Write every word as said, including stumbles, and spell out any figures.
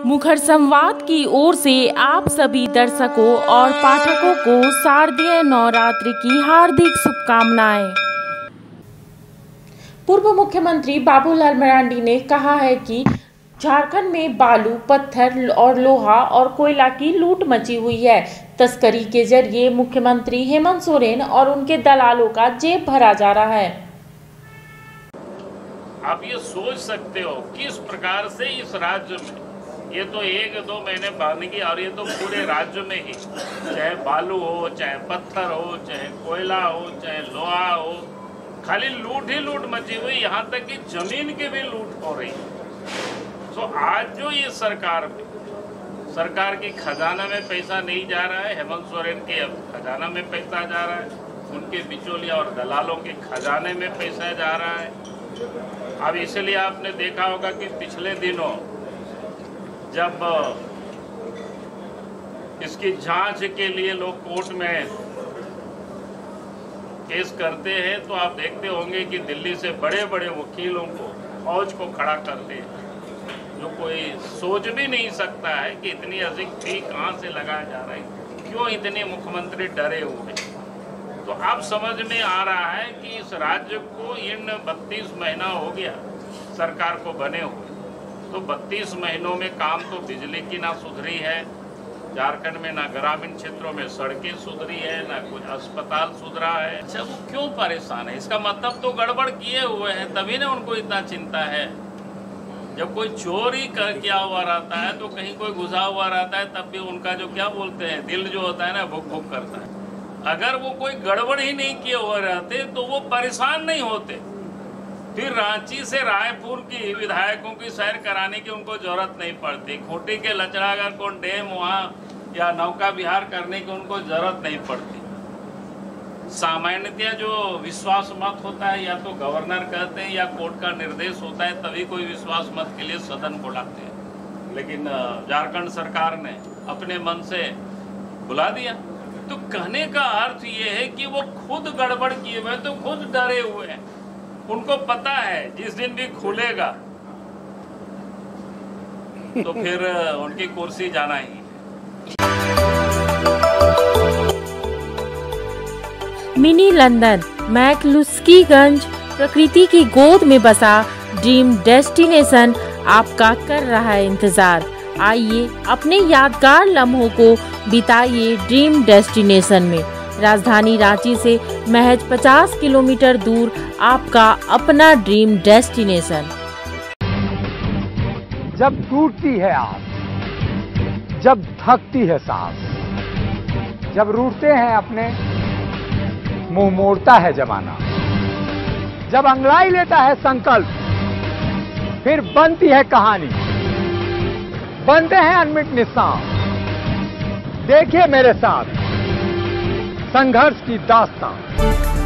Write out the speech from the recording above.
मुखर संवाद की ओर से आप सभी दर्शकों और पाठकों को शारदीय नवरात्रि की हार्दिक शुभकामनाएं। पूर्व मुख्यमंत्री बाबूलाल मरांडी ने कहा है कि झारखंड में बालू, पत्थर और लोहा और कोयला की लूट मची हुई है। तस्करी के जरिए मुख्यमंत्री हेमंत सोरेन और उनके दलालों का जेब भरा जा रहा है। आप ये सोच सकते हो किस प्रकार से इस राज्य में, ये तो एक दो महीने बाद की, और ये तो पूरे राज्य में ही, चाहे बालू हो, चाहे पत्थर हो, चाहे कोयला हो, चाहे लोहा हो, खाली लूट ही लूट मची हुई, यहाँ तक कि जमीन की भी लूट हो रही है। तो आज जो ये सरकार में सरकार की खजाना में पैसा नहीं जा रहा है, हेमंत सोरेन के खजाना में पैसा जा रहा है, उनके बिचौलिया और दलालों के खजाने में पैसा जा रहा है। अब इसलिए आपने देखा होगा कि पिछले दिनों जब इसकी जांच के लिए लोग कोर्ट में केस करते हैं, तो आप देखते होंगे कि दिल्ली से बड़े बड़े वकीलों को, फौज को खड़ा करते हैं, जो कोई सोच भी नहीं सकता है कि इतनी अधिक फी कहाँ से लगाया जा रहा है, क्यों इतने मुख्यमंत्री डरे हुए। तो अब समझ में आ रहा है कि इस राज्य को इन बत्तीस महीना हो गया सरकार को बने हुए, तो बत्तीस महीनों में काम तो बिजली की ना सुधरी है, झारखंड में ना ग्रामीण क्षेत्रों में सड़कें सुधरी है, ना कुछ अस्पताल सुधरा है। अच्छा, वो क्यों परेशान है? इसका मतलब तो गड़बड़ किए हुए हैं, तभी ना उनको इतना चिंता है। जब कोई चोरी कर किया हुआ रहता है, तो कहीं कोई घुसा हुआ रहता है, तब भी उनका जो क्या बोलते हैं, दिल जो होता है ना, भुक भुक करता है। अगर वो कोई गड़बड़ ही नहीं किए हुए रहते तो वो परेशान नहीं होते। फिर रांची से रायपुर की विधायकों की सैर कराने की उनको जरूरत नहीं पड़ती, खूंटी के लचड़ागर को डैम वहाँ या नौका विहार करने की उनको जरूरत नहीं पड़ती। सामान्यतः जो विश्वास मत होता है, या तो गवर्नर कहते हैं या कोर्ट का निर्देश होता है, तभी कोई विश्वास मत के लिए सदन बुलाते हैं। लेकिन झारखंड सरकार ने अपने मन से बुला दिया। तो कहने का अर्थ ये है कि वो खुद गड़बड़ किए हुए, तो खुद डरे हुए हैं। उनको पता है जिस दिन भी खुलेगा तो फिर उनकी कुर्सी जाना ही है। मिनी लंदन मैक्लुस्कीगंज प्रकृति की गोद में बसा ड्रीम डेस्टिनेशन आपका कर रहा है इंतजार। आइए अपने यादगार लम्हों को बिताइए ड्रीम डेस्टिनेशन में। राजधानी रांची से महज पचास किलोमीटर दूर आपका अपना ड्रीम डेस्टिनेशन। जब टूटती है आस, जब थकती है सांस, जब रूठते हैं अपने, मुंह मोड़ता है जमाना, जब अंगड़ाई लेता है संकल्प, फिर बनती है कहानी, बनते हैं अनमिट निशान। देखिए मेरे साथ संघर्ष की दास्तां।